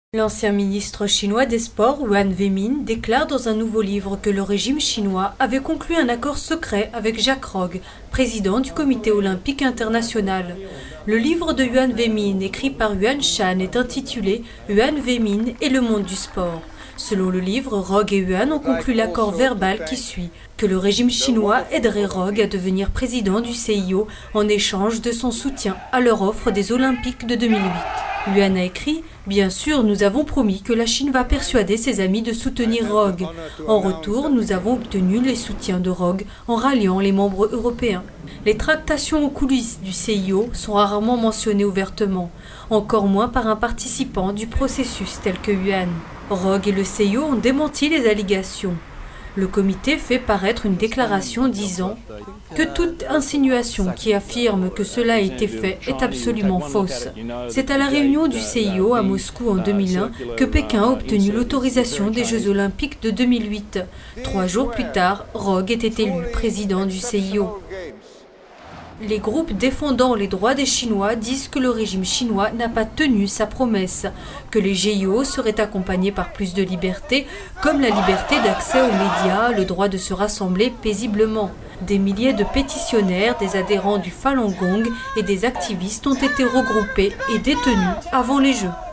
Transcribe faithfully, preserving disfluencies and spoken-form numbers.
L'ancien ministre chinois des Sports, Yuan Weiming, déclare dans un nouveau livre que le régime chinois avait conclu un accord secret avec Jacques Rogge, président du Comité olympique international. Le livre de Yuan Weiming, écrit par Yuan Shan, est intitulé « Yuan Weiming et le monde du sport ». Selon le livre, Rogge et Yuan ont conclu l'accord verbal qui suit, que le régime chinois aiderait Rogge à devenir président du C I O en échange de son soutien à leur offre des Olympiques de deux mille huit. Yuan a écrit « Bien sûr, nous avons promis que la Chine va persuader ses amis de soutenir Rogge. En retour, nous avons obtenu les soutiens de Rogge en ralliant les membres européens. Les tractations aux coulisses du C I O sont rarement mentionnées ouvertement, encore moins par un participant du processus tel que Yuan. Rogge et le C I O ont démenti les allégations. Le comité fait paraître une déclaration disant que toute insinuation qui affirme que cela a été fait est absolument fausse. C'est à la réunion du C I O à Moscou en deux mille un que Pékin a obtenu l'autorisation des Jeux olympiques de deux mille huit. Trois jours plus tard, Rogge était élu président du C I O. Les groupes défendant les droits des Chinois disent que le régime chinois n'a pas tenu sa promesse, que les J O seraient accompagnés par plus de liberté, comme la liberté d'accès aux médias, le droit de se rassembler paisiblement. Des milliers de pétitionnaires, des adhérents du Falun Gong et des activistes ont été regroupés et détenus avant les Jeux.